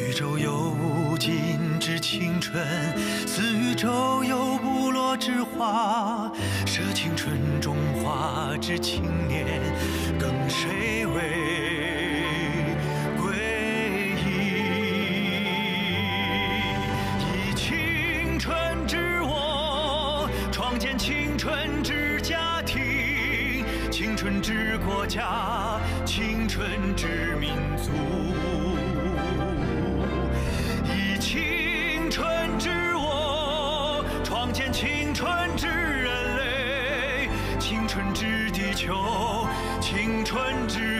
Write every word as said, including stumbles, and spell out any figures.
宇宙有尽之青春，似宇宙有不落之花。舍青春中华之青年，更谁为归依？以青春之我，创建青春之家庭，青春之国家，青春之民族。 青春之我，创建青春之人类，青春之地球，青春之。